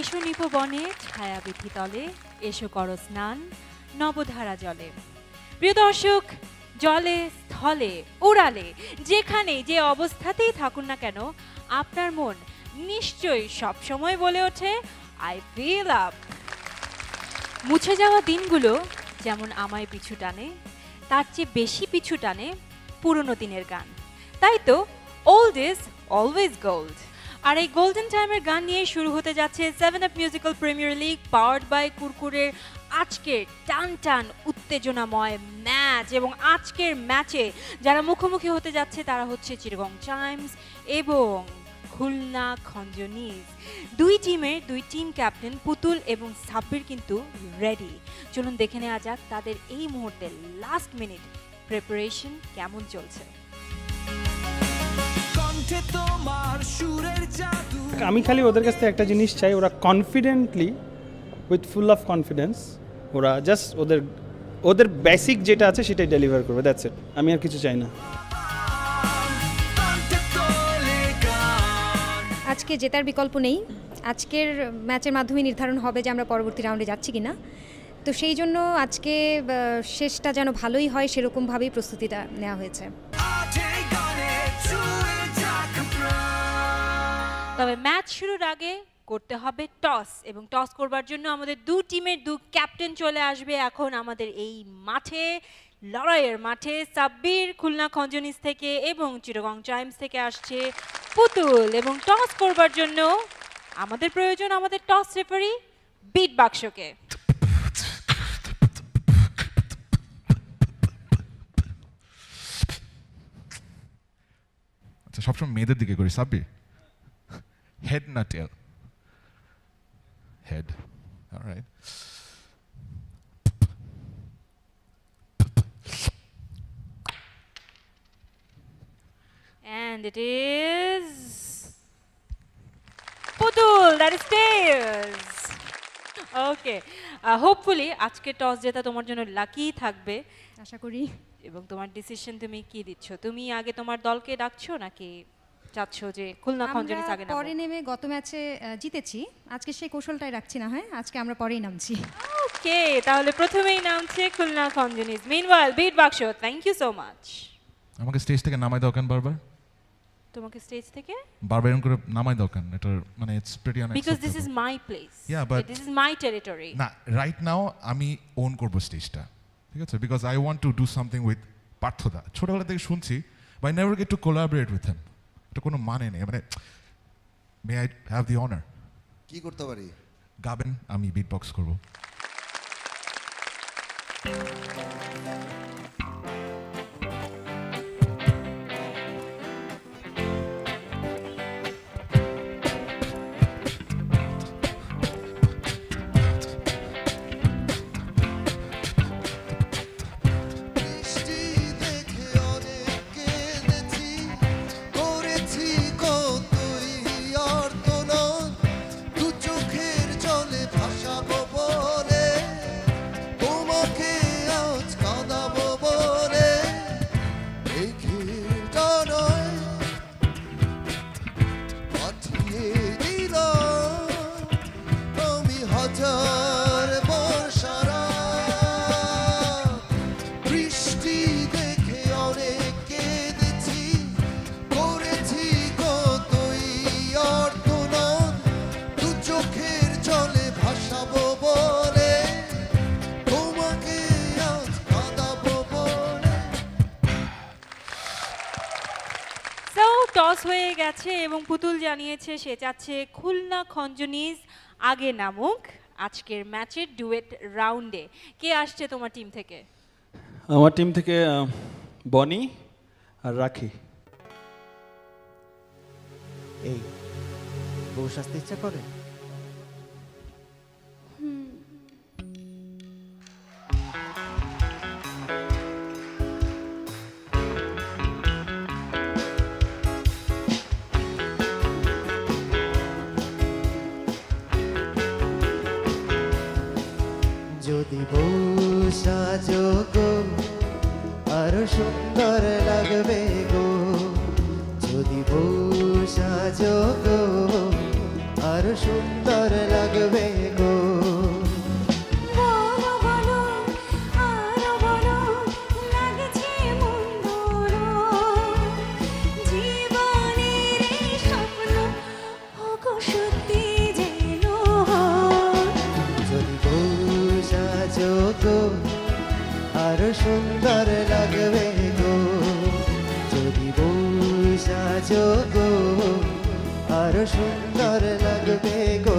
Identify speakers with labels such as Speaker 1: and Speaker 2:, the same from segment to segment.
Speaker 1: এসো নিপবনে ছায়াবিথি তলে, এসো করো স্নান নবধারা জলে। প্রিয় দর্শক, জলে স্থলে উড়ালে যেখানে যে অবস্থাতেই থাকুন না কেন, আপনার মন নিশ্চয়ই সবসময় বলে ওঠে আই ফিল আপ। মুছে যাওয়া দিনগুলো যেমন আমায় পিছু টানে, তার চেয়ে বেশি পিছু টানে পুরনো দিনের গান। তাই তো ওল্ড ইজ অলওয়েজ গোল্ড। আর এই গোল্ডেন টাইমের গান নিয়ে শুরু হতে যাচ্ছে 7up musical premier league powered by কুরকুরের আজকের টান টান উত্তেজনাময় ম্যাচ। এবং আজকের ম্যাচে যারা মুখোমুখি হতে যাচ্ছে তারা হচ্ছে চিটাগং চাইমস এবং খুলনা খঞ্জনিজ। দুই টিমের দুই টিম ক্যাপ্টেন পুতুল এবং সাব্বির কিন্তু রেডি। চলুন দেখে নেওয়া যাক তাদের এই মুহূর্তে লাস্ট মিনিট প্রিপারেশন কেমন চলছে।
Speaker 2: আমি খালি ওদের কাছ থেকে একটা জিনিস চাই, ওরা confidently with full of confidence ওরা জাস্ট ওদের বেসিক যেটা আছে সেটাই ডেলিভার করবে, দ্যাটস ইট। আমি আর কিছু চাই না।
Speaker 3: আজকে জেতার বিকল্প নেই। আজকের ম্যাচের মাধ্যমে নির্ধারণ হবে যে আমরা পরবর্তী রাউন্ডে যাচ্ছি কিনা। তো সেই জন্য আজকে শেষটা যেন ভালোই হয় সেরকমভাবেই প্রস্তুতিটা নেওয়া হয়েছে।
Speaker 1: তবে ম্যাচ শুরুর আগে করতে হবে টস, এবং টস করবার জন্য আমাদের দু টিমের দু ক্যাপ্টেন চলে আসবে এখন আমাদের এই মাঠে, লড়াইয়ের মাঠে। সাব্বির খুলনা খঞ্জনিজ থেকে এবং চিটাগং চাইমস থেকে আসছে পুতুল। এবং টস করবার জন্য আমাদের প্রয়োজন আমাদের টস রেফারি বিট বাক্সকে।
Speaker 4: আচ্ছা, সবসময় মেয়েদের দিকে করি। সাব্বির, head না tail? Head. All right.
Speaker 1: And it is Putul, that is tails. Okay. Hopefully আজকে টস জেতা তোমার জন্য লাকি থাকবে
Speaker 3: আশা করি।
Speaker 1: এবং তোমার ডিসিশন তুমি কি দিচ্ছ? তুমি আগে তোমার দলকে ডাকছো নাকি চাচ্ছ যে খুলনা খঞ্জনিজ আগে নামো?
Speaker 3: পরে নেমে গত ম্যাচে জিতেছি, আজকে সেই কৌশলটাই রাখছি না হয়, আজকে আমরা পরেই নামছি।
Speaker 1: ওকে, তাহলে প্রথমেই নামছে Khulna Khanjanis. Meanwhile beat box, thank you so much.
Speaker 4: আমাকে স্টেজ থেকে নামাই দাও কেন বারবার?
Speaker 1: তোমাকে স্টেজ থেকে
Speaker 4: বারবার এরকম করে নামাই দাও কেন? এটা মানে it's pretty unacceptable.
Speaker 1: Because this is my place.
Speaker 4: Yeah, but
Speaker 1: this is my territory.
Speaker 4: না, রাইট নাও আমি ওন করব স্টেজটা, ঠিক আছে? Because I want to do something with পার্থদা। ছোটবেলা থেকে শুনছি, but I never get to collaborate with him. এটা কোনো মানে নেই। মানে may I have the honour?
Speaker 5: কি করতে পারি?
Speaker 4: গাবেন, আমি বিট বক্স করবো।
Speaker 1: টস হয়ে গেছে এবং পুতুল জানিয়েছে সে চাচ্ছে খুলনা খঞ্জনিজ আগে নামুক আজকের ম্যাচের ডুয়েট রাউন্ডে। কে আসছে তোমার টিম থেকে?
Speaker 2: আমার টিম থেকে বনি আর রাখি।
Speaker 6: এই বউ সাজতে ইচ্ছা করে? যদি বউ সাজো গো আরো সুন্দর লাগবে গো, যদি বউ সাজো গো আরো সুন্দর লাগবে। বউ সাজো গো আরো সুন্দর লাগবে গো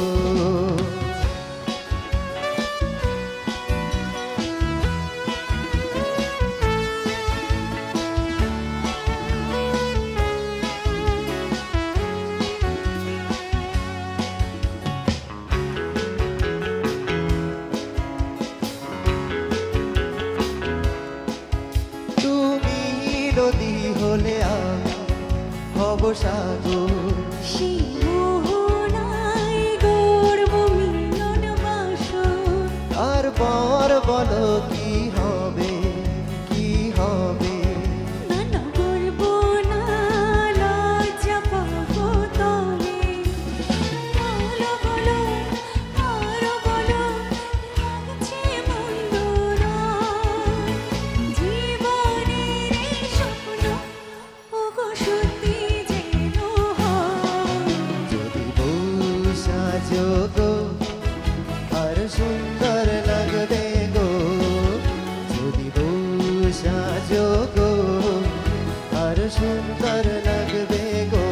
Speaker 6: নদী হলে আমি হব সাগর
Speaker 5: সেই মোহনায় গর্ব মিলন বাসর
Speaker 6: আর বর বলো কি হবে কি হবে
Speaker 5: না না গর্ব না লজ্জা পাবো তলে বলো বলো আরো বলো লাগছে মন্দ নয় জীবনের এই স্বপ্ন ওগো সত্যি যেন হয়
Speaker 6: যদি বউ সাজো গো আর সুন্দর লাগবে গো যদি বউ সাজো গো আর সুন্দর লাগবে গো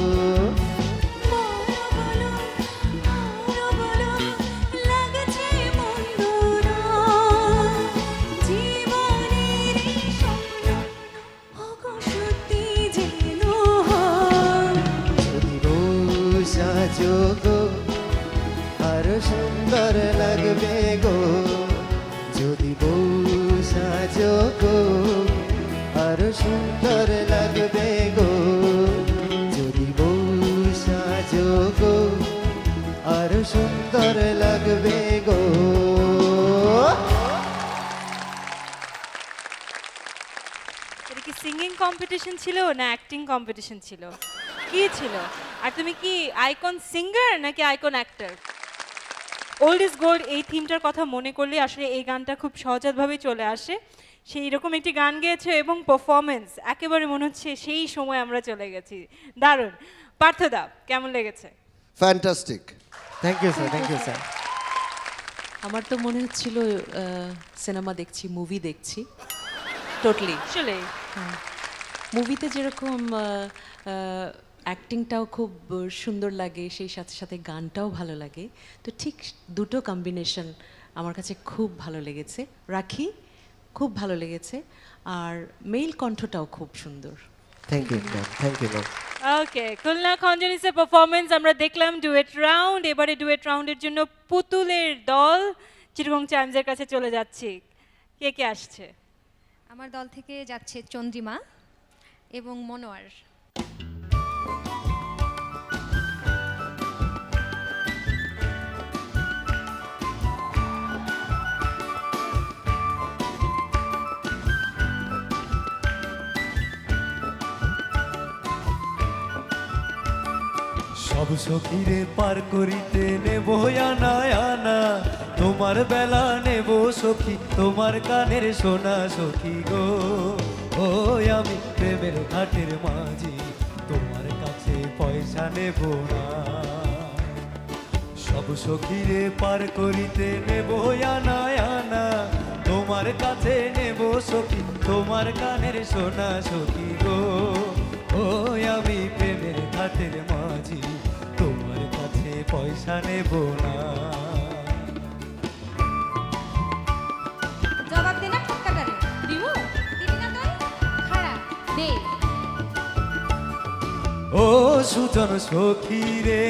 Speaker 5: বলো আরো বলো লাগছে মন্দ নয় জীবনের এই স্বপ্ন ওগো সত্যি যেন হয়
Speaker 6: যদি বউ সাজো গো আর সুন্দর লাগবে গো যদি বউ সাজো গো আর সুন্দর লাগবে গো যদি বউ সাজো গো আর সুন্দর লাগবে গো
Speaker 1: এটা কি সিঙ্গিং কম্পিটিশন ছিল না অ্যাক্টিং কম্পিটিশন ছিল কি ছিল আর তুমি কি আইকন সিঙ্গার নাকি icon actor old is gold এই থিমটার কথা মনে করলে আসলে এই গানটা খুব সহজভাবে চলে আসে সেই রকম একটি গান গেয়েছো এবং পারফরমেন্স একেবারে মনে হচ্ছে সেই সময় আমরা চলে গেছি দারুণ পার্থদা কেমন লেগেছে
Speaker 7: fantastic
Speaker 6: thank you sir thank you sir
Speaker 8: আমার তো মনে হচ্ছিল সিনেমা দেখছি মুভি দেখছি টোটালি
Speaker 1: আসলে
Speaker 8: মুভিতে যেরকম অ্যাক্টিংটাও খুব সুন্দর লাগে সেই সাথে সাথে গানটাও ভালো লাগে তো ঠিক দুটো কম্বিনেশন আমার কাছে খুব ভালো লেগেছে রাখি খুব ভালো লেগেছে আর মেল কণ্ঠটাও খুব সুন্দর
Speaker 6: thank you ma'am thank you ma'am
Speaker 1: okay Khulna খঞ্জনিসের পারফরমেন্স আমরা দেখলাম ডুয়েট রাউন্ড এবারে ডুয়েট রাউন্ডের জন্য পুতুলের দল চিরগং চাইমসের কাছে চলে যাচ্ছি কে কে আসছে
Speaker 3: আমার দল থেকে যাচ্ছে চন্দ্রিমা এবং মনোয়ার
Speaker 9: সব সখীরে পার করিতে নেব আনা আনা তোমার বেলা নেব সখী তোমার কানের সোনা সখী গো ও আমি প্রেমের ঘাটের মাঝি তোমার কাছে পয়সা নেব না সব সখীরে পার করিতে নেব আনা আনা তোমার কাছে নেব সখী তোমার কানের সোনা সখী গো ও আমি প্রেমের ঘাটের মাঝি তোমার কাছে পয়সা নেব না
Speaker 3: জবাব দে না ঠক্কা করে দিমু দিবি না তুই খাড়া দে
Speaker 9: ও সুজন সখী রে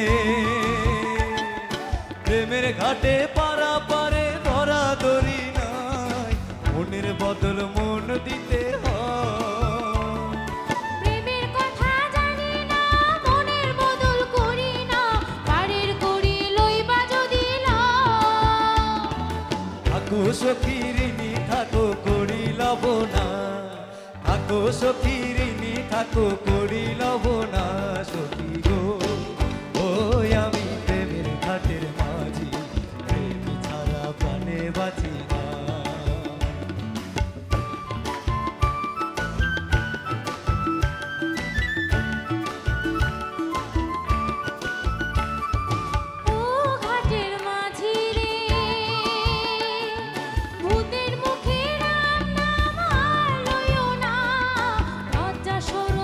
Speaker 9: প্রেমের ঘাটে পারা পারে ধরা ধরি নাই মনের বদল মন দিতে হয়
Speaker 5: প্রেমের কথা জানি না মনের বদল করি না পারের করি লইবা যদি
Speaker 9: থাকো সখী ঋণী থাকো করি লব না থাকো সখী ঋণী থাকো করি লব না সখী গো ও আমি প্রেমের ঘাটের মাঝি প্রেম ছাড়া প্রাণে বাঁচি না
Speaker 5: ও ঘাটের মাঝি রে ভূতের মুখে রাম নাম আর লইও না লজ্জা সরম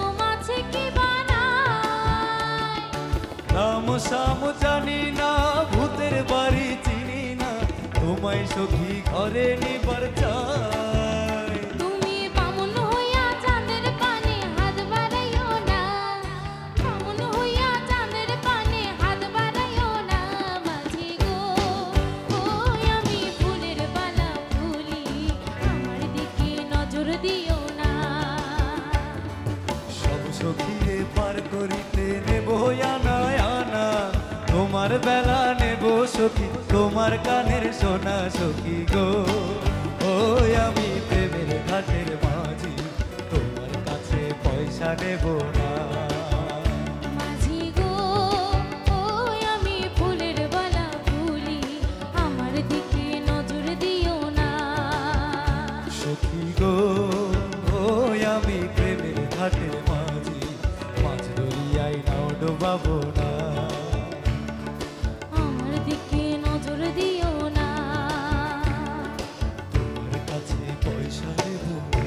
Speaker 9: সাম জানি না ভূতের বাড়ি চিনি না তোমায় সখী ঘরে নিবার চাই
Speaker 5: তুমি বামুন হইয়া চাঁদের পানে হাত বাড়াইও না বামুন হইয়া চাঁদের পানে হাত বাড়াইও না মাঝি গো ওই আমি ফুলের বালা ফুলি আমার দিকে নজর দিও না
Speaker 9: সব সখীরে পার করিতে নেব আনা আনা তোমার বেলা নেব সখী তোমার কানের সোনা সখী গো ওই আমি প্রেমের ঘাটের মাঝি তোমার কাছে পয়সা নেব না
Speaker 5: মাঝি গো ওই আমি ফুলের বালা ফুলি আমার দিকে নজর দিও না
Speaker 9: সখী গো ওই আমি প্রেমের ঘাটের মাঝি মাছ দরিয়ায় নাও ডোবাবো না
Speaker 5: আমার দিকে নজর দিও না
Speaker 9: তোমার কাছে পয়সা নেব না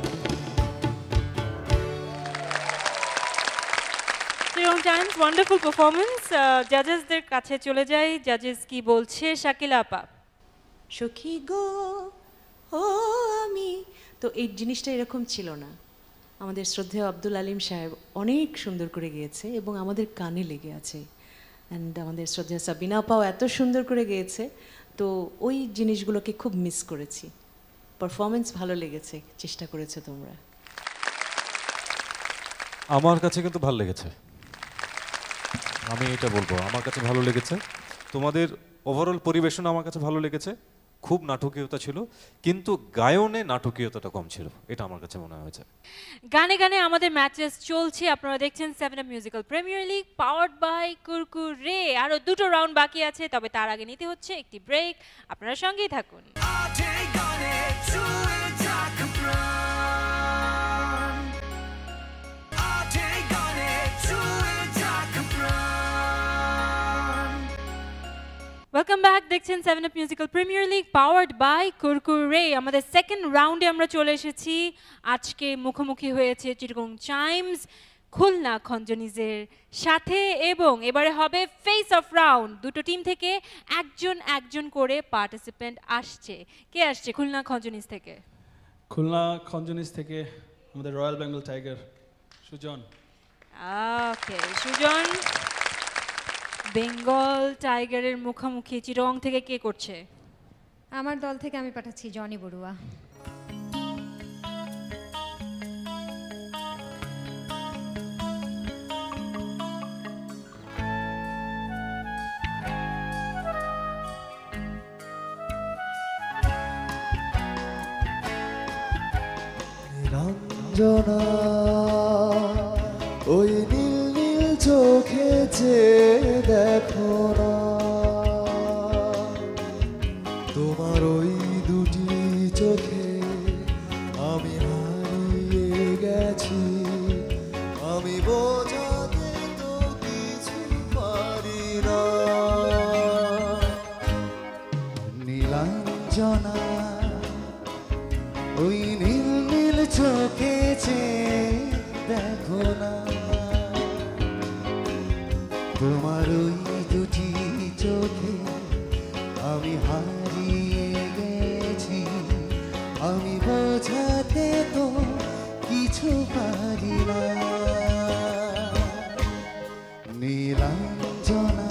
Speaker 1: Jerome Times, wonderful performance. জাজেসদের কাছে চলে যাই, জাজেস কি বলছে শাকিলা আপা?
Speaker 8: সখী গো ও আমি তো এই জিনিসটা এরকম ছিল না আমাদের শ্রদ্ধেয় আব্দুল আলিম সাহেব অনেক সুন্দর করে গেয়েছে এবং আমাদের কানে লেগে আছে অ্যান্ড আমাদের শ্রদ্ধেয় সাবিনা আপাও এত সুন্দর করে গেয়েছে তো ওই জিনিসগুলোকে খুব মিস করেছি পারফরমেন্স ভালো লেগেছে চেষ্টা করেছো তোমরা
Speaker 7: আমার কাছে কিন্তু ভালো লেগেছে আমি এটা বলবো আমার কাছে ভালো লেগেছে তোমাদের ওভারঅল পরিবেশন আমার কাছে ভালো লেগেছে খুব নাটকীয়তা ছিল কিন্তু গায়নে নাটকীয়তাটা কম ছিল এটা আমার কাছে মনে হয়েছে
Speaker 1: গানে গানে আমাদের ম্যাচেস চলছে, আপনারা দেখছেন 7up musical premier league powered by Kurkure. আরো দুটো রাউন্ড বাকি আছে, তবে তার আগে নিতে হচ্ছে একটি ব্রেক। আপনারা সঙ্গেই থাকুন। ওয়েলকাম ব্যাক, দেখছেন 7up musical premier league powered by Kurkure. আমাদের সেকেন্ড রাউন্ডে আমরা চলে এসেছি। আজকে মুখোমুখি হয়েছে চিটাগং চাইমস খুলনা খঞ্জনিজের সাথে এবং এবারে হবে ফেস অফ রাউন্ড। দুটো টিম থেকে একজন একজন করে পার্টিসিপেন্ট আসছে। কে আসছে খুলনা খঞ্জনিজ থেকে?
Speaker 2: খুলনা খঞ্জনিজ থেকে আমাদের royal Bengal tiger Sujon.
Speaker 1: Okay Sujon, Bengal টাইগারের মুখোমুখি চিটাগং থেকে কে করছে?
Speaker 3: আমার দল থেকে আমি পাঠাচ্ছি জনি বড়ুয়া।
Speaker 9: রঞ্জনা ওই নীল নীল চোখে চেয়ে দেখো না, তোমার ওই দুটি চোখে আমি হারিয়ে গেছি, আমি বোঝাতে তো কিছু পারি না। নীলাঞ্জনা ওই নীল নীল চোখে চেয়ে দেখো না, তোমার ওই দুটি চোখে আমি হারিয়ে গেছি, আমি বোঝাতে তো কিছু পারি না। নীলাঞ্জনা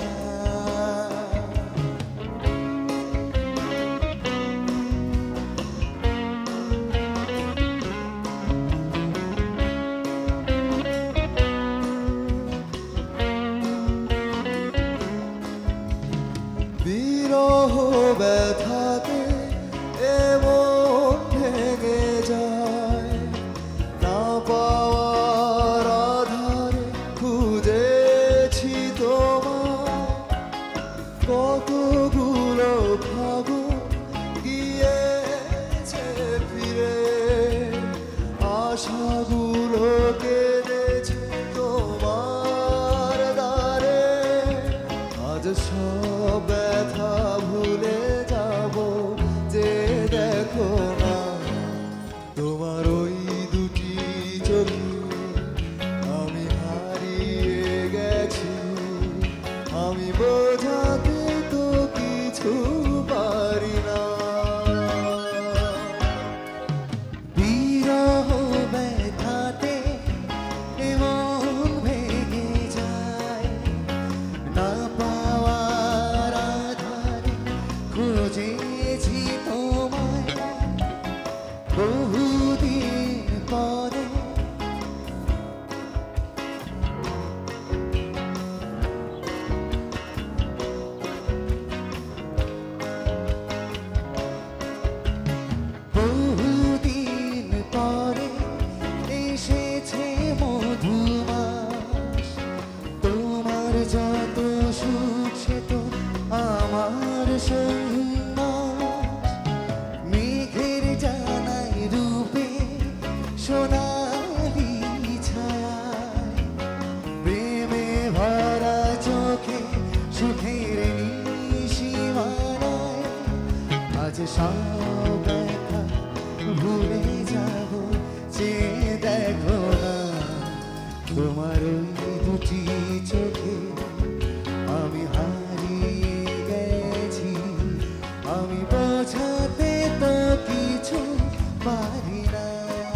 Speaker 9: আমি বোঝাতে তো কিছু পারি না বিরহ ব্যথাতে এমন ভেঙে যায় না পাওয়ার আধারে খুঁজেছি তোমায় বহুদিন পরে বহুদিন পরে এসেছে মধুমাস তোমার যত সুখ সে তো আমার সন্ন্যাস মেঘের জানাই রূপে সোনালি ছায় প্রেমে ভরা চোখে সুখের নিশিমানায় আজ সব ব্যথা ভুলে যাব চেয়ে দেখো না তোমার ওই দুটি চোখে আমি হারিয়ে গেছি আমি বোঝাতে তো কিছু পারি না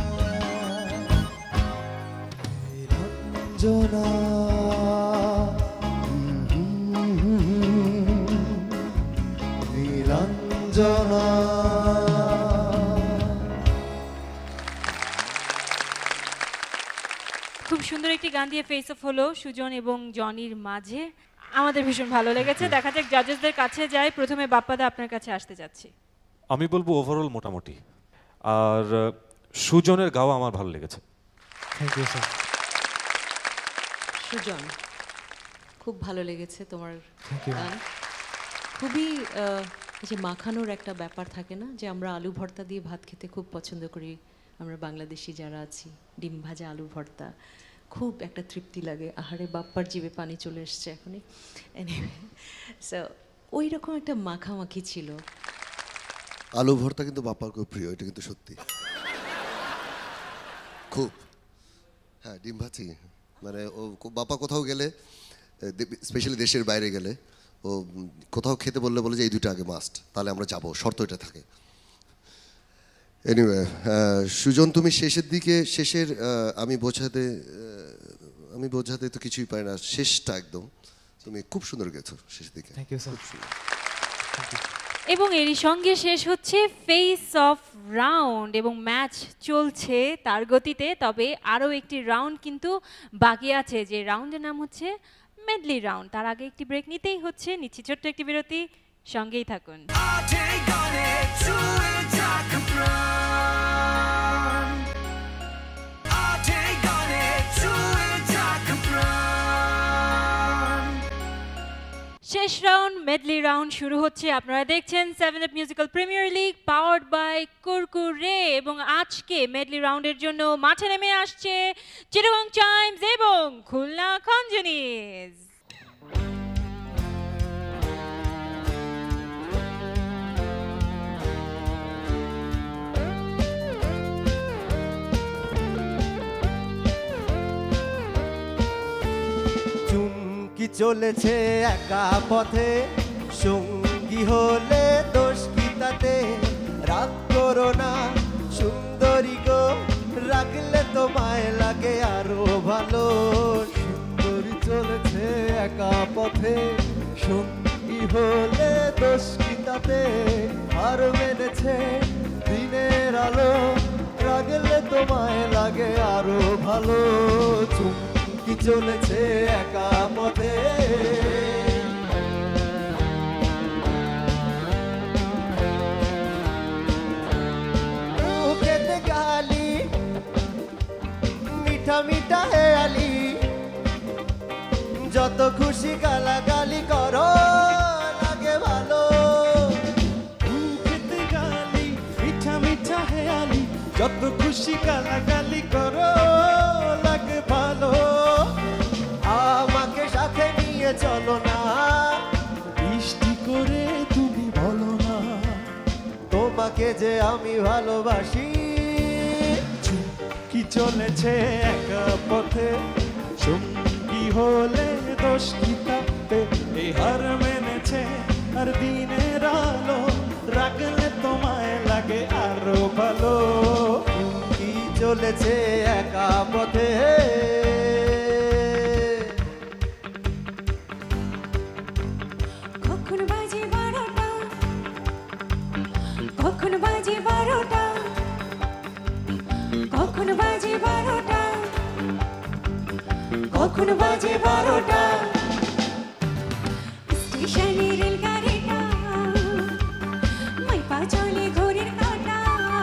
Speaker 9: রঞ্জনা নিরঞ্জনা
Speaker 1: খুব সুন্দর একটি গান দিয়ে ফেস অফ হলো সুজন এবং জনির মাঝে। আমাদের ভীষণ ভালো লেগেছে। দেখা যাক জাজেসদের কাছে যাই। প্রথমে বাপ্পাদা আপনার কাছে আসতে যাচ্ছি।
Speaker 7: আমি বলবো ওভারঅল মোটামুটি, আর সুজনের গাওয়া আমার ভালো লেগেছে।
Speaker 6: Thank you sir.
Speaker 8: সুজন, খুব ভালো লেগেছে তোমার
Speaker 6: Thank you.
Speaker 8: গান। খুবই এই যে মাখানোর একটা ব্যাপার থাকে না, যে আমরা আলু ভর্তা দিয়ে ভাত খেতে খুব পছন্দ করি আমরা বাংলাদেশি যারা আছি, ডিম ভাজা আলু ভর্তা খুব একটা তৃপ্তি লাগে। আহারে বাপ্পার জিভে পানি চলে এসছে এখনই। এনিওয়ে, সো ওই রকম একটা মাখামাখি ছিল।
Speaker 10: আলু ভর্তা কিন্তু বাপ্পার খুব প্রিয়, এটা কিন্তু সত্যি। খুব, হ্যাঁ, ডিম ভাজি মানে ও বাপ্পা কোথাও গেলে, স্পেশালি দেশের বাইরে গেলে, ও কোথাও খেতে বললে বলে যে এই দুটো আগে মাস্ট, তাহলে আমরা যাবো, শর্ত এটা থাকে। এনিওয়ে, সুজন তুমি শেষের দিকে, শেষের আমি বোঝাতে তো কিছুই পারি না, শেষটা একদম তুমি খুব সুন্দর গেছো শেষের দিকে।
Speaker 6: Thank you sir.
Speaker 1: এবং এরই সঙ্গে শেষ হচ্ছে ফেস অফ রাউন্ড এবং ম্যাচ চলছে তার গতিতে। তবে আরও একটি রাউন্ড কিন্তু বাকি আছে, যে রাউন্ডের নাম হচ্ছে মেডলি রাউন্ড। তার আগে একটি ব্রেক নিতেই হচ্ছে, নিচ্ছি ছোট্ট একটি বিরতি, সঙ্গেই থাকুন। শেষ রাউন্ড মেডলি রাউন্ড শুরু হচ্ছে। আপনারা দেখছেন 7up musical premier league powered by Kurkure. এবং আজকে মেডলি রাউন্ডের জন্য মাঠে নেমে আসছে চিটাগং চাইমস এবং খুলনা খঞ্জনিজ।
Speaker 9: কি চলেছে একা পথে, সঙ্গী হলে দোষ কি তাতে? রাগ করো না সুন্দরী গো, রাখলে তোমায় লাগে আরো ভালো। সুন্দরী চলেছে একা পথে, সঙ্গী হলে দোষ কি তাতে? আর মেনেছে দিনের আলো, রাগলে তোমায় লাগে আরো ভালো। কি চলেছে একা পথে, মুখেতে গালি মিঠা মিঠা হেয়ালি, যত খুশি গালাগালি করো লাগে ভালো। মুখেতে গালি মিঠা মিঠা হেয়ালি, যত খুশি গালাগালি করো লাগে ভালো। আমাকে সাথে নিয়ে চলো না, বৃষ্টি করে তুমি বলো না তোমাকে যে আমি ভালোবাসি। কি চলেছে একা পথে, সঙ্গী হলে দোষ কি
Speaker 11: রাতে এই হার মেনেছে আর দিনের আলো রাখলে তোমায় লাগে আরো ভালো
Speaker 9: কি চলেছে একা পথে
Speaker 5: কখন বাজে 12টা কখন বাজে 12টা কখন বাজে 12টা কখন বাজে 12টা স্টেশনে রেলগাড়িটা মাইপা চলে ঘড়ির কাঁটা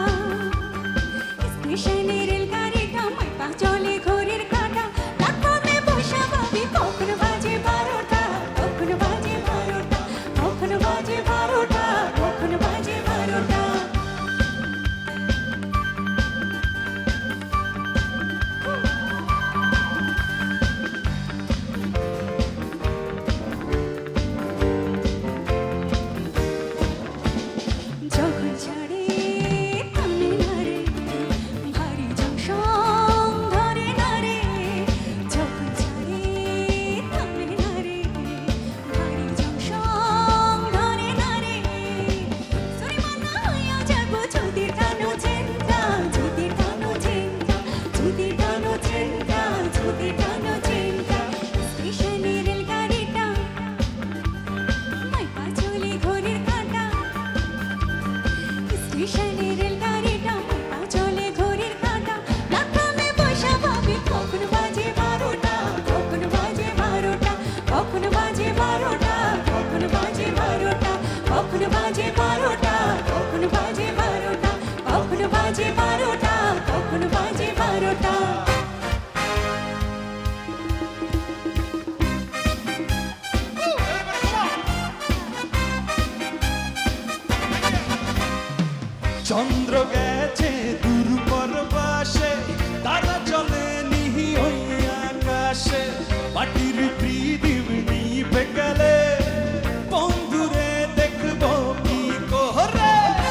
Speaker 5: স্টেশনে রেলগাড়িটা মাইপা চলে ঘড়ির কাঁটা প্ল্যাটফর্মে বসা ভাবি কখন বাজে 12টা কখন বাজে 12টা কখন বাজে 12টা কখন বাজে 12টা যখন ছাড়ে তামিলনাড়ে ভারী জংশন ধরে নারে যখন ছাড়ে তামিলনাড়ে ভারী জংশন ধরে নারে সরিমানা হইয়া যাব যদি টানো চেন্তা যদি টানো চেন্তা যদি টানো চেন্তা যদি টানো চেন্তা স্টেশনে রেলগাড়িটা মাইপা চলে ঘড়ির কাঁটা স্টেশনে রেলগাড়িটা মাইপা চলে ঘড়ির কাঁটা প্ল্যাটফর্মে বসা ভাবি কখন বাজে 12টা কখন বাজে 12টা কখন বাজে 12টা কখন বাজে 12টা কখন বাজে 12টা কখন বাজে 12টা কখন বাজে 12টা কখন বাজে 12টা
Speaker 11: চন্দ্র গেছে দূর পরবাসে তারা চলে নিহি ওই আকাশে মাটির পৃথিবী নিভে গেলে বন্ধুরে দেখবো কি করে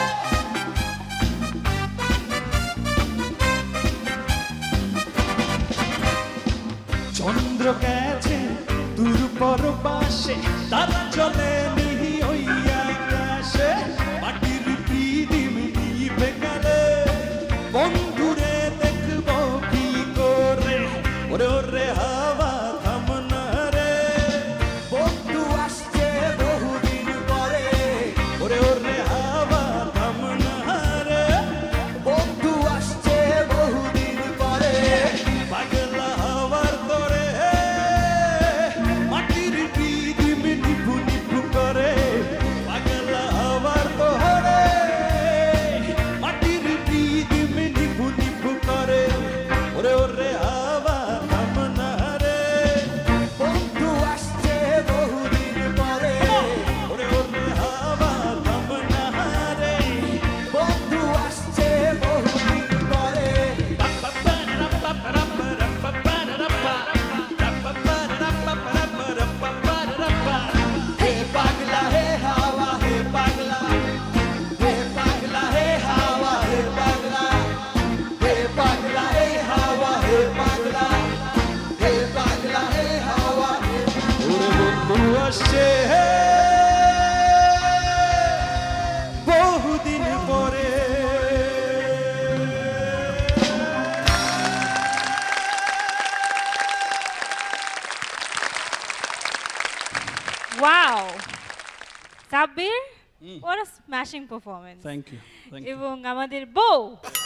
Speaker 11: চন্দ্র গেছে দূর পরবাসে তারা চলে নিহি ওই আকাশে মাটির পৃথিবী নিভে গেলে বন্ধুরে দেখবো কি করে ওরে ওরে হাওয়া থামনা রে
Speaker 9: বন্ধু আসছে বহুদিন পরে
Speaker 11: ওরে ওরে হাওয়া থামনা রে
Speaker 9: বন্ধু আসছে বহুদিন পরে
Speaker 11: পাগলা হাওয়ার তোরে মাটির পৃথিবী নিভু নিভু করে পাগলা হাওয়ার তোরে মাটির পৃথিবী নিভু নিভু করে ওরে ওরে হাওয়া থামনা রে
Speaker 9: বন্ধু আসছে বহুদিন পরে
Speaker 11: ওরে ওরে হাওয়া থামনা রে
Speaker 9: বন্ধু আসছে বহুদিন পরে হে পাগলা হে হাওয়া হে পাগলা হে পাগলা হে হাওয়া হে পাগলা হে পাগলা হে হাওয়া হে পাগলা হে পাগলা হে হাওয়া
Speaker 11: ওরে বন্ধু আসছে বহুদিন পরে
Speaker 1: wow Sabbir what a smashing performance
Speaker 2: thank you
Speaker 1: এবং আমাদের বউ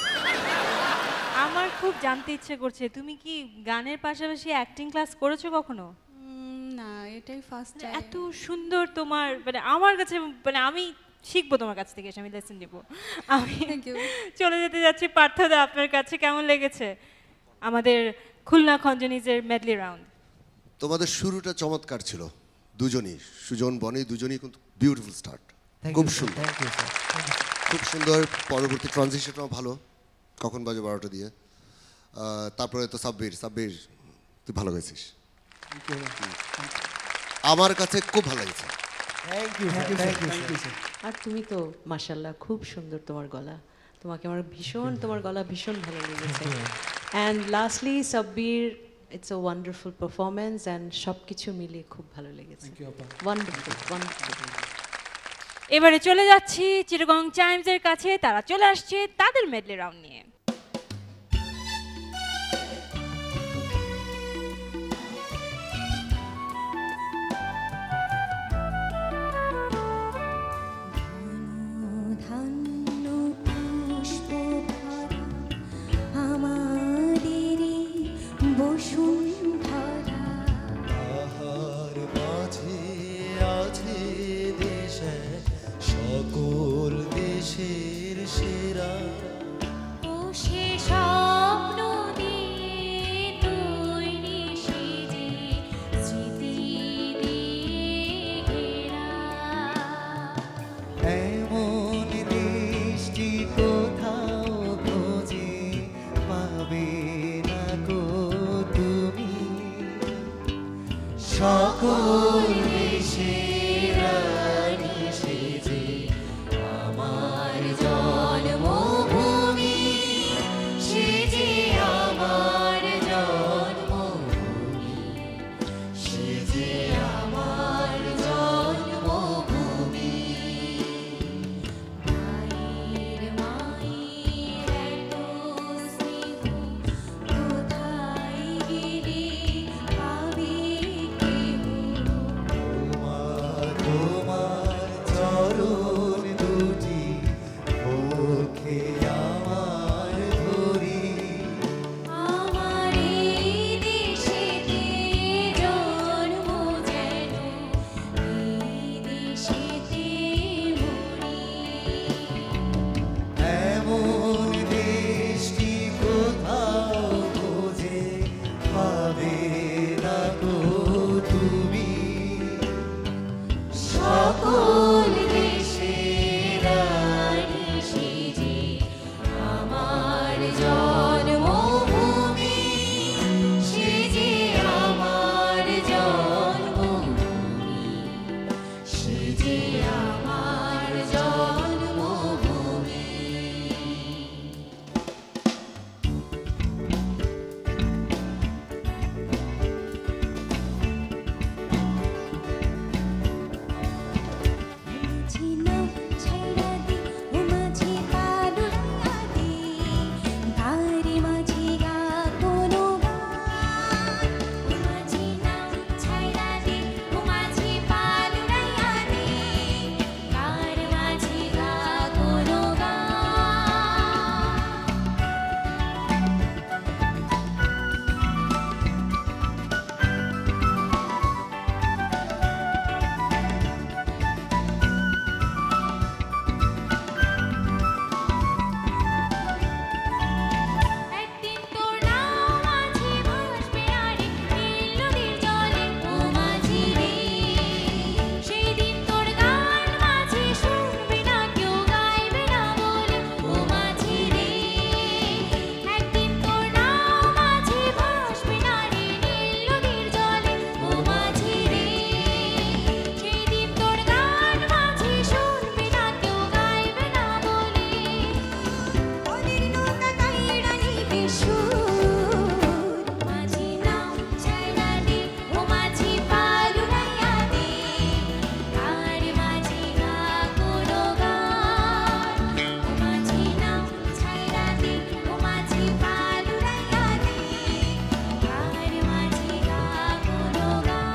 Speaker 1: আমার খুব জানতে ইচ্ছে করছে তুমি কি গানের পাশাপাশি অ্যাক্টিং ক্লাস করেছো কখনো
Speaker 12: না এটাই ফার্স্ট
Speaker 1: মানে এত সুন্দর তোমার মানে আমার কাছে মানে আমি শিখবো তোমার কাছ থেকে এসে আমি লেসন নেব আমি চলে যেতে যাচ্ছি পার্থদা আপনার কাছে কেমন লেগেছে আমাদের খুলনা খঞ্জনিজের মেডলি রাউন্ড
Speaker 10: তোমাদের শুরুটা চমৎকার ছিল দুজনই সুজন বনি দুজনই কিন্তু বিউটিফুল স্টার্ট খুব সুন্দর খুব সুন্দর পরবর্তী ট্রানজিশনটাও ভালো কখন বাজে 12টা দিয়ে তারপরে তো সাব্বির তুই ভালো গেছিস আমার কাছে খুব ভালো লেগেছে
Speaker 8: আর তুমি তো মাশাআল্লাহ খুব সুন্দর তোমার গলা তোমাকে আমার ভীষণ তোমার গলা ভীষণ ভালো লেগেছে and lastly Sabbir it's a wonderful performance and সব কিছু মিলিয়ে খুব ভালো লেগেছে ওয়ান্ডারফুল ওয়ান্ডারফুল।
Speaker 1: এবারে চলে যাচ্ছি চিটাগং চাইমসের কাছে, তারা চলে আসছে তাদের মেডলি রাউন্ড নিয়ে।
Speaker 9: সকল দেশের সেরা
Speaker 5: ও সে স্বপ্ন দিয়ে তৈরি সে যে স্মৃতি দিয়ে ঘেরা
Speaker 9: এমন দৃষ্টি কোথাও খুঁজে পাবে না গো তুমি সকল দেশের রানী সেজে আমার জন্মভূমি সেজে আমার জন্মভূমি সেজে আমার জন্মভূমি মায়ের মায়ের এত স্নেহ কোথায় গেলে পাবে কেহ তোমার চরণ দুটি মুখে আমার ধরি
Speaker 5: আমার এই দেশেতে জন্ম যেন এই দেশেতে মরি
Speaker 9: এমন দৃষ্টি কোথাও খুঁজে পাবে না গো তুমি সকল দেশের রানী সেজে আমার জন্মভূমি সেজে আমার জন্মভূমি সেজে আমার জন্মভূমি মাঝি নাও ছাইড়া দে ও মাঝি পালুয়া দে গারে মাঝি গা কোনো গান ও মাঝি নাও ছাইড়া দে ও মাঝি পালুয়া দে গারে মাঝি গা কোনো গান একদিন তোর নাও মাঝি ভাসবে আরে নীল নদীর জলে ও মাঝি রে সেদিন তোর গান মাঝি শুনবে না কেউ গাইবে না বলে ও মাঝি রে একদিন তোর নাও মাঝি ভাসবে না রে নীল নদীর জলে ও মাঝি রে সেদিন তোর গান মাঝি শুনবে না কেউ গাইবে না বলে ওদের নৌকা কাইড়া নিবে সুর মাঝি নাও ছাইড়া দে ও মাঝি পালুয়া দে গার মাঝি গা কোনো গান ও মাঝি নাও ছাইড়া দে ও মাঝি পালুয়া দে গার মাঝি গা কোনো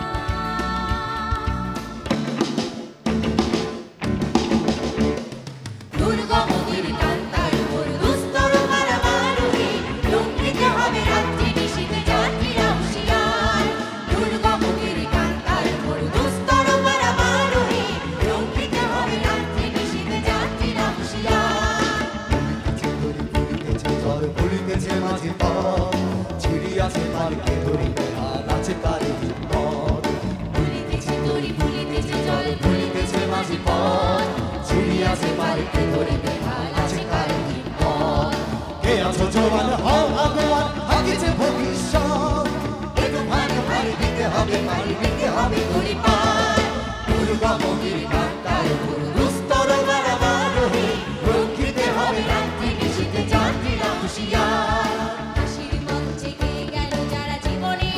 Speaker 9: দুর্গমগির কান্তার উপর দুস্তর মারা মারুহে লঙ্ঘিতে হবে রাত্রি নিশীথে যাত্রীরা হুঁশিয়ার দুর্গমগির কান্তার উপর দুস্তর মারা মারুহে লঙ্ঘিতে হবে রাত্রি নিশীথে যাত্রীরা হুঁশিয়ার ফুলিতেছে জল ফুলিতেছে মাঝি পথ ছিড়িয়াছে পালকে ধরিবে হাল আছে কারে হিম্মত
Speaker 5: ফুলিতেছে তরি ফুলিতেছে জল
Speaker 9: ফুলিতেছে মাঝি পথ ছিড়িয়াছে পালকে ধরিবে হাল আছে কারে হিম্মত কে আছো জওয়ান হও আগোয়ান হাকিছে ভবিষ্যৎ একটু ভাগে ভারে দিতে হবে পানি দিতে হবে তরি পার দুর্গমগির কান্তার উপর দুস্তর মারা মারুহে লঙ্ঘিতে হবে রাত্রি নিশীথে যাত্রীরা হুঁশিয়ার
Speaker 5: হাসির মঞ্চে কে গেল যারা জীবনে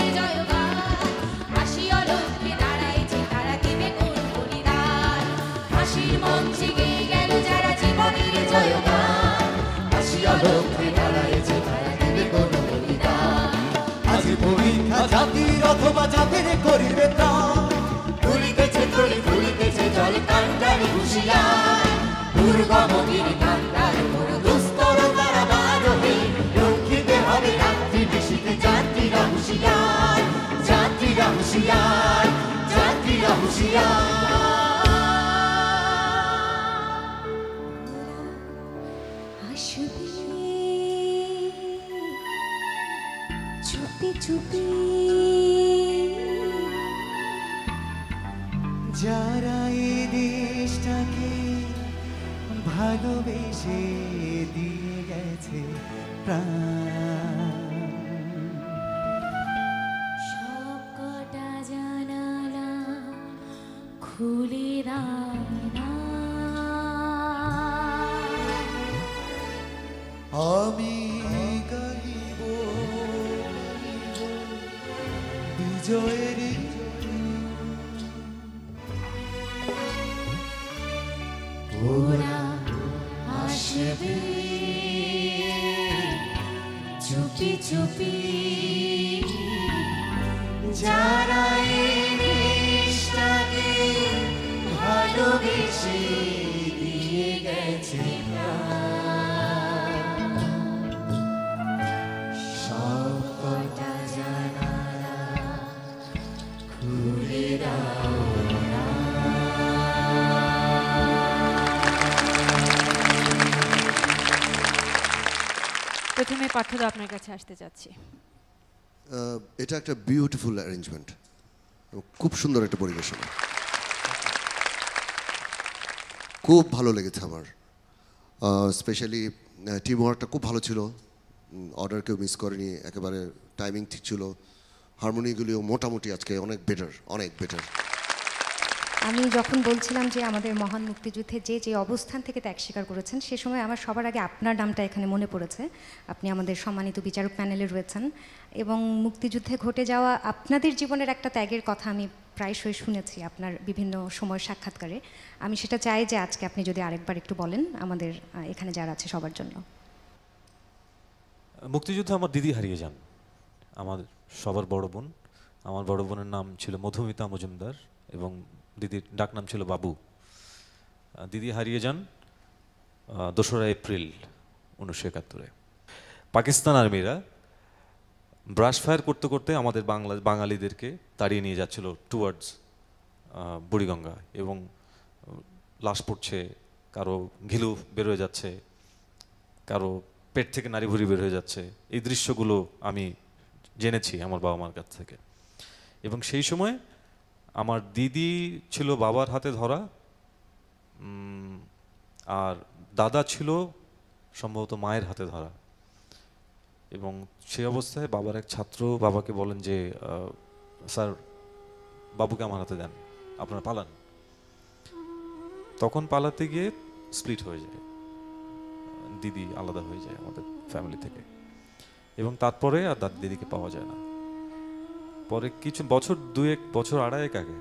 Speaker 9: যাদের করিবে ত্রাণ
Speaker 5: ভুলিতেছে তরি ভুলিতেছে জল কান্ডারি হুঁশিয়ার দুর্গম গিরি কান্ডার মোর দুস্তর তারা বারোহে রক্ষিতে হবে রাত্রি নিশীথে যাত্রীরা হুঁশিয়ার যাত্রীরা হুঁশিয়ার যাত্রীরা হুঁশিয়ার চুপি চুপি
Speaker 9: যারা এই দেশটাকে ভালোবেসে দিয়ে গেছে প্রাণ
Speaker 5: সব কটা জানালা খুলে দাও না
Speaker 9: আমি গাইব বিজয়ের
Speaker 5: ওরা আসবে চুপি চুপি যারা এই দেশটাকে ভালোবেসে দিয়ে গেছে সব কটা জানালা খুলে দাও না
Speaker 1: প্রথমে পাঠ্যদা আপনার কাছে আসতে যাচ্ছি।
Speaker 10: এটা একটা বিউটিফুল অ্যারেঞ্জমেন্ট, খুব সুন্দর একটা পরিবেশনা, খুব ভালো লেগেছে আমার। স্পেশালি টিম ওয়ার্কটা খুব ভালো ছিল, অর্ডার কেউ মিস করেনি, একেবারে টাইমিং ঠিক ছিল, হারমোনিগুলিও মোটামুটি আজকে অনেক বেটার, অনেক বেটার।
Speaker 3: আমি যখন বলছিলাম যে আমাদের মহান মুক্তিযুদ্ধে যে যে অবস্থান থেকে ত্যাগ স্বীকার করেছেন, সে সময় আমার সবার আগে আপনার নামটা এখানে মনে পড়েছে। আপনি আমাদের সম্মানিত বিচারক প্যানেলে রয়েছেন এবং মুক্তিযুদ্ধে ঘটে যাওয়া আপনাদের জীবনের একটা ত্যাগের কথা আমি প্রায়শই শুনেছি আপনার বিভিন্ন সময় সাক্ষাৎকারে। আমি সেটা চাই যে আজকে আপনি যদি আরেকবার একটু বলেন আমাদের এখানে যারা আছে সবার জন্য।
Speaker 7: মুক্তিযুদ্ধে আমার দিদি হারিয়ে যান, আমার সবার বড় বোন। আমার বড় বোনের নাম ছিল মধুমিতা মজুমদার এবং দিদির ডাকনাম ছিল বাবু। দিদি হারিয়ে যান 2রা এপ্রিল 1971-এ। পাকিস্তান আর্মিরা ব্রাশ ফায়ার করতে করতে আমাদের বাঙালিদেরকে তাড়িয়ে নিয়ে যাচ্ছিল টুয়ার্ডস বুড়িগঙ্গা এবং লাশ পড়ছে, কারো ঘিলু বের হয়ে যাচ্ছে, কারো পেট থেকে নাড়ি ভুড়ি বের হয়ে যাচ্ছে। এই দৃশ্যগুলো আমি জেনেছি আমার বাবা মার কাছ থেকে। এবং সেই সময় আমার দিদি ছিল বাবার হাতে ধরা, আর দাদা ছিল সম্ভবত মায়ের হাতে ধরা। এবং সেই অবস্থায় বাবার এক ছাত্র বাবাকে বলেন যে স্যার বাবুকে আমার হাতে দেন, আপনারা পালান। তখন পালাতে গিয়ে স্প্লিট হয়ে যায়, দিদি আলাদা হয়ে যায় আমাদের ফ্যামিলি থেকে এবং তারপরে আর দিদিকে পাওয়া যায় না। পরে কিছু বছর 2-1 বছর আড়াইক আগে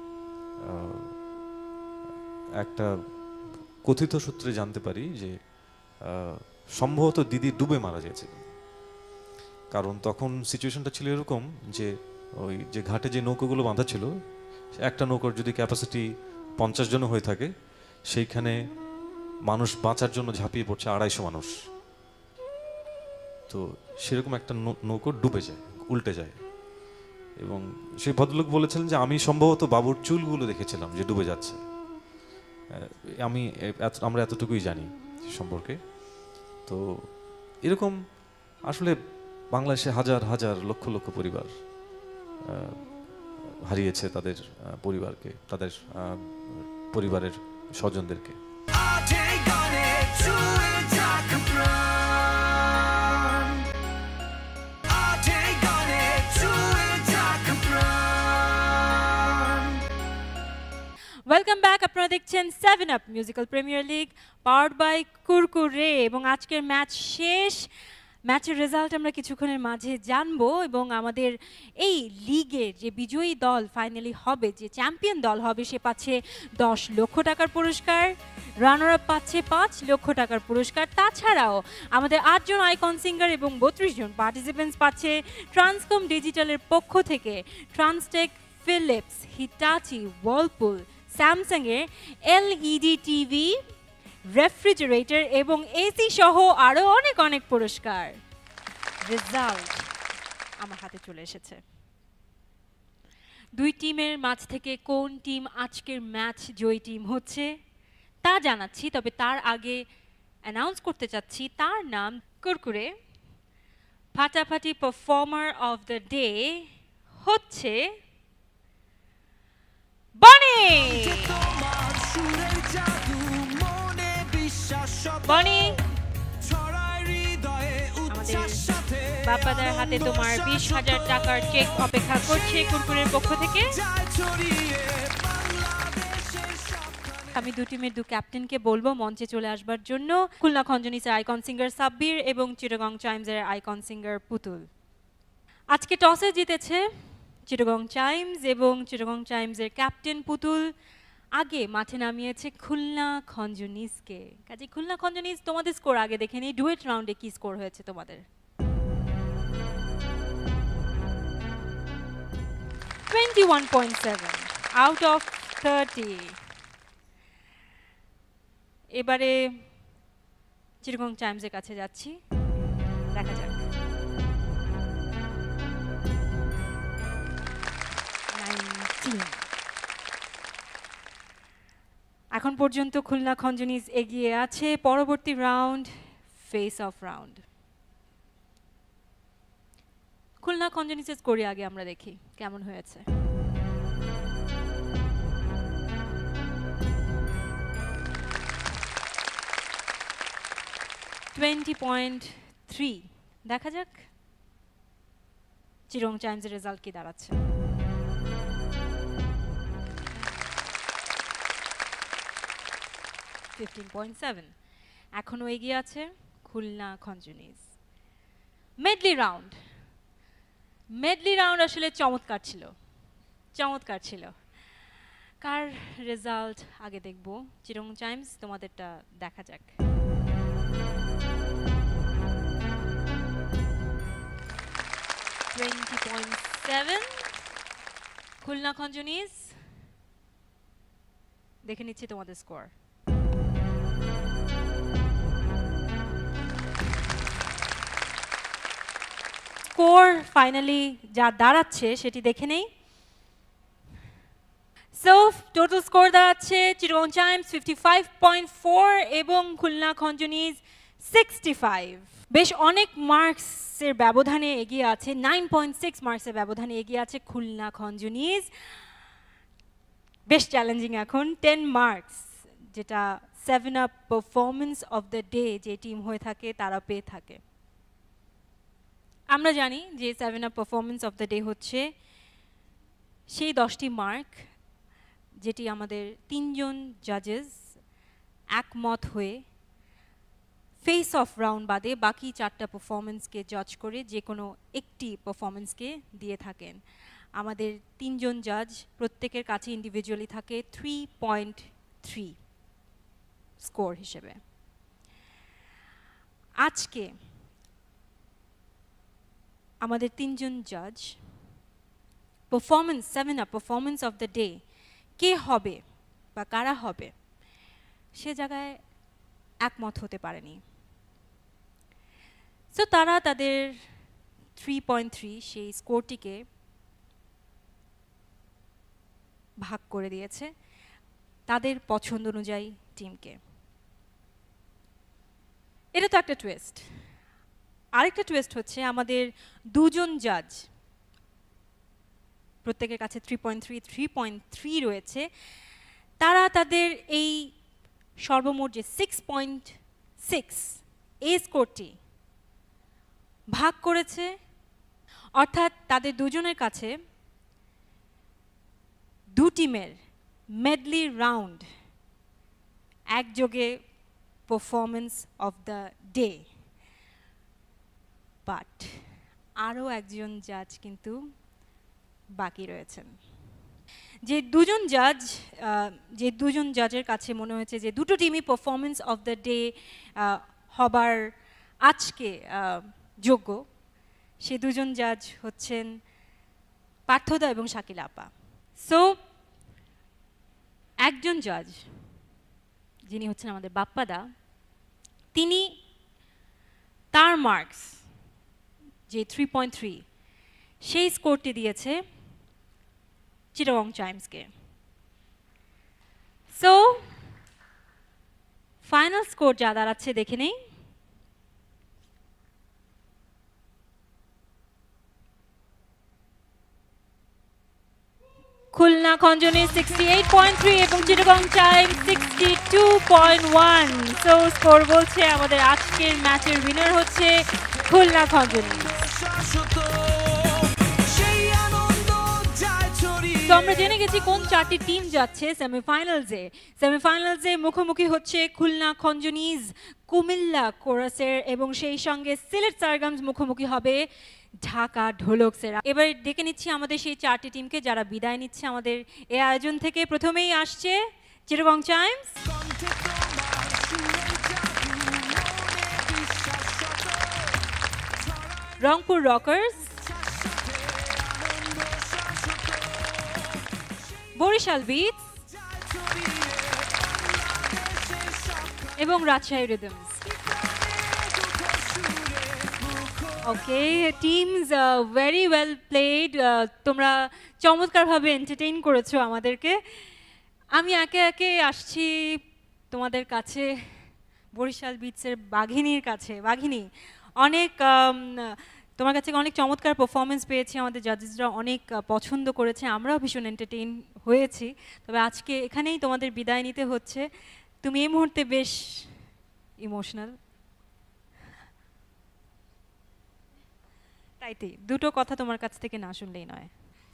Speaker 7: একটা কথিত সূত্রে জানতে পারি যে সম্ভবত দিদি ডুবে মারা গেছে। কারণ তখন সিচুয়েশনটা ছিল এরকম যে ওই যে ঘাটে যে নৌকোগুলো বাঁধা ছিল, একটা নৌকার যদি ক্যাপাসিটি 50 জন হয়ে থাকে, সেইখানে মানুষ বাঁচার জন্য ঝাঁপিয়ে পড়ছে 250 মানুষ। তো সেরকম একটা নৌকো ডুবে যায়, উল্টে যায়। এবং সেই ভদ্রলোক বলেছিলেন যে আমি সম্ভবত বাবুর চুলগুলো দেখেছিলাম যে ডুবে যাচ্ছে। আমরা এতটুকুই জানি সম্পর্কে। তো এরকম আসলে বাংলাদেশে হাজার হাজার লক্ষ লক্ষ পরিবার হারিয়েছে তাদের পরিবারকে, তাদের পরিবারের স্বজনদেরকে।
Speaker 1: Welcome back. আপনারা দেখছেন 7up musical premier league powered by Kurkure এবং আজকের ম্যাচ শেষ। ম্যাচের রেজাল্ট আমরা কিছুক্ষণের মাঝে জানবো এবং আমাদের এই লিগের যে বিজয়ী দল ফাইনালি হবে, যে চ্যাম্পিয়ন দল হবে, সে পাচ্ছে 10 লক্ষ টাকার পুরস্কার, রানার আপ পাচ্ছে 5 লক্ষ টাকার পুরস্কার। তাছাড়াও আমাদের 8 জন আইকন সিঙ্গার এবং 32 জন পার্টিসিপেন্টস পাচ্ছে ট্রান্সকম ডিজিটালের পক্ষ থেকে Transtec, Philips, Hitachi, Whirlpool, Samsung এর এলইডি টিভি, রেফ্রিজারেটর এবং এসি সহ আরো অনেক অনেক পুরস্কার। রেজাল্ট আমার হাতে চলে এসেছে। দুই টিমের মাঝ থেকে কোন টিম আজকের ম্যাচ জয়ী টিম হচ্ছে তা জানাচ্ছি, তবে তার আগে অ্যানাউন্স করতে চাচ্ছি তার নাম কুরকুরে। ফাটাফাটি পারফর্মার অফ দ্য ডে হচ্ছে বনি। বনি, বাপ্পাদার হাতে তোমার 20,000 টাকার চেক অপেক্ষা করছে কুরকুরের পক্ষ থেকে। আমি দু টিমের দু ক্যাপ্টেনকে বলবো মঞ্চে চলে আসবার জন্য। খুলনা খঞ্জনিসের আইকন সিঙ্গার সাব্বির এবং চিটাগং চাইমসের আইকন সিঙ্গার পুতুল। আজকে টসে জিতেছে চিটাগং চাইমস এবং চিটাগং চাইমসের ক্যাপ্টেন পুতুল আগে মাঠে নামিয়েছে খুলনা খঞ্জনিসকে। কাজে খুলনা খঞ্জনিস তোমাদের স্কোর আগে দেখে নিই। ডুয়েট রাউন্ডে কি স্কোর হয়েছে তোমাদের? 21.7 আউট অফ 30। এবারে চিটাগং চাইমসের কাছে যাচ্ছি, দেখা যাক। 19। এখন পর্যন্ত খুলনা খঞ্জনিস এগিয়ে আছে। পরবর্তী round face off round. Khulna খঞ্জনিসের স্কোরে আগে আমরা দেখি কেমন হয়েছে। $20.3। দেখা যাক চিটাগং চাইমসের রেজাল্ট কি দাঁড়াচ্ছে। $15.7। এখনো এগিয়ে আছে Khulna Khanjanis. Medley round. Medley round আসলে চমৎকার ছিল, চমৎকার ছিল। কার রেজাল্ট আগে দেখব? চিটাগং চাইমস, তোমাদেরটা দেখা যাক। $20.7। খুলনা খঞ্জনিস, দেখে নিচ্ছি তোমাদের স্কোর। স্কোর ফাইনালি যা দাঁড়াচ্ছে সেটি দেখে নেই। সো টোটাল স্কোর দাঁড়াচ্ছে চিটাগং চাইমস 55.4 এবং খুলনা খঞ্জনিস 65। বেশ অনেক মার্কসের ব্যবধানে এগিয়ে আছে, 9.6 মার্কসের ব্যবধানে এগিয়ে আছে খুলনা খঞ্জনিস। বেশ চ্যালেঞ্জিং এখন 10 মার্কস, যেটা 7 up performance of the day যে টিম হয়ে থাকে তারা পেয়ে থাকে। আমরা জানি যে 7 up performance of the day হচ্ছে সেই 10টি মার্ক যেটি আমাদের 3 জন জাজেস একমত হয়ে ফেস অফ রাউন্ড বাদে বাকি 4টা পারফরমেন্সকে জাজ করে যে কোনো একটি পারফরমেন্সকে দিয়ে থাকেন। আমাদের 3 জন জাজ প্রত্যেকের কাছে ইন্ডিভিজুয়ালি থাকে 3.3 স্কোর হিসেবে। আজকে আমাদের 3 জন জাজ performance 7 up performance of the day কে হবে বা কারা হবে সে জায়গায় একমত হতে পারেনি। সো তারা তাদের 3.3 সেই স্কোরটিকে ভাগ করে দিয়েছে তাদের পছন্দ অনুযায়ী টিমকে। এটা তো একটা টুইস্ট। আরেকটা টুইস্ট হচ্ছে আমাদের 2 জন জাজ প্রত্যেকের কাছে 3.3 রয়েছে, তারা তাদের এই সর্বমোট যে 6.6 এই স্কোরটি ভাগ করেছে, অর্থাৎ তাদের দুজনের কাছে 2 টিমের মেডলি রাউন্ড একযোগে performance of the day. But আরও একজন জাজ কিন্তু বাকি রয়েছেন, যে দুজন জাজের কাছে মনে হয়েছে যে দুটো টিমই পারফরমেন্স অফ দ্য ডে হবার আজকে যোগ্য, সে দুজন জাজ হচ্ছেন পার্থদা এবং শাকিল আপা। সো একজন জাজ যিনি হচ্ছেন আমাদের বাপ্পাদা, তিনি তার মার্কস যে 3.3 সেই স্কোরটি দিয়েছে চিটাগং চাইমসকে। সো ফাইনাল স্কোর যা দাঁড়াচ্ছে দেখে নেই। খুলনা খঞ্জনি 68.3 এবং চিটাগং চাইমস 62.1। সো স্কোর বলছে আমাদের আজকের ম্যাচের উইনার হচ্ছে খুলনা খঞ্জনি। তো আমরা জেনে গেছি কোন চারটি টিম যাচ্ছে সেমিফাইনালসে মুখোমুখি হচ্ছে খুলনা খঞ্জনিজ কুমিল্লা কোরাসের, এবং সেই সঙ্গে সিলেট সারগামস মুখোমুখি হবে ঢাকা ঢোলকসের। এবার ডেকে নিচ্ছি আমাদের সেই চারটি টিমকে যারা বিদায় নিচ্ছে আমাদের এই আয়োজন থেকে। প্রথমেই আসছে Chittagong Chimes, Rangpur Rockers, Barishal Beats এবং Rajshahi Rhythms. Okay teams, very well played. তোমরা চমৎকারভাবে এন্টারটেইন করেছো আমাদেরকে। আমি একে একে আসছি তোমাদের কাছে, বরিশাল বিটসের বাঘিনীর কাছে। বাঘিনী, অনেক তোমার কাছে অনেক চমৎকার পারফরমেন্স পেয়েছি, আমাদের জাজেসরা অনেক পছন্দ করেছে, আমরাও ভীষণ এন্টারটেইন হয়েছি। তবে আজকে এখানেই তোমাদের বিদায় নিতে হচ্ছে। তুমি এই মুহূর্তে বেশ ইমোশনাল, তাইতে দুটো কথা তোমার কাছ থেকে না শুনলেই নয়।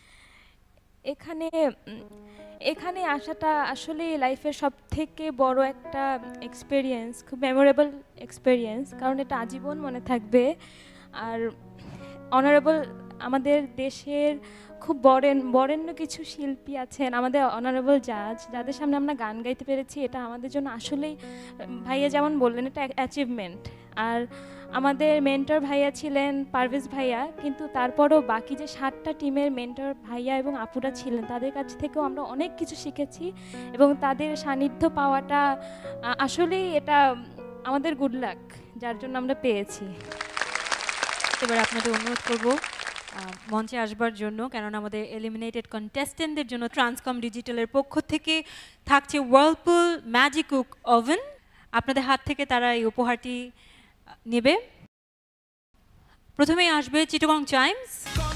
Speaker 13: এখানে আসাটা আসলে লাইফের সব থেকে বড় একটা এক্সপেরিয়েন্স, খুব মেমোরেবল এক্সপেরিয়েন্স, কারণ এটা আজীবন মনে থাকবে। আর অনারেবল আমাদের দেশের খুব বরেণ্য কিছু শিল্পী আছেন, আমাদের অনারেবল জাজ, যাদের সামনে আমরা গান গাইতে পেরেছি, এটা আমাদের জন্য আসলেই, ভাইয়া যেমন বললেন, এটা অ্যাচিভমেন্ট। আর আমাদের মেন্টর ভাইয়া ছিলেন পারভেজ ভাইয়া, কিন্তু তারপরও বাকি যে 7টা টিমের মেন্টর ভাইয়া এবং আপুরা ছিলেন, তাদের কাছ থেকেও আমরা অনেক কিছু শিখেছি, এবং তাদের সান্নিধ্য পাওয়াটা আসলেই এটা আমাদের গুড লাক, যার জন্য আমরা পেয়েছি।
Speaker 1: এবার আপনাদের অনুরোধ করব মঞ্চে আসবার জন্য, কেননা আমাদের এলিমিনেটেড কন্টেস্টেন্টদের জন্য ট্রান্সকম ডিজিটালের পক্ষ থেকে থাকছে ওয়ার্লপুল ম্যাজিক কুক ওভেন। আপনাদের হাত থেকে তারা এই উপহারটি নেবে। প্রথমেই আসবে চিটাগং চাইমস,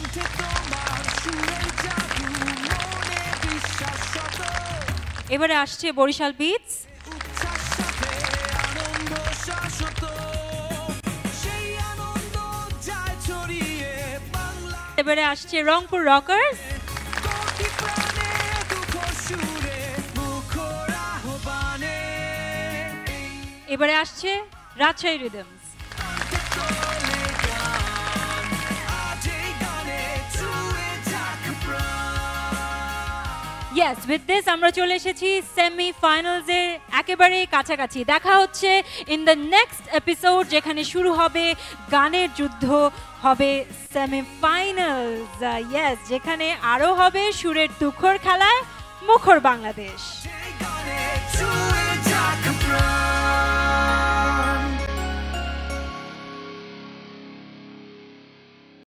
Speaker 1: এবারে আসছে বরিশাল বিটস, এবারে আসছে রংপুর রকার্স, এবারে আসছে Rajshahi Rhythms. Yes, with this আমরা চলে এসেছি সেমিফাইনালসের একেবারে কাছাকাছি। দেখা হচ্ছে ইন দ্য নেক্সট এপিসোড, যেখানে শুরু হবে গানের যুদ্ধ, হবে সেমিফাইনালস। ইয়েস, যেখানে আরও হবে সুরের তুখর খেলায় মুখর বাংলাদেশ।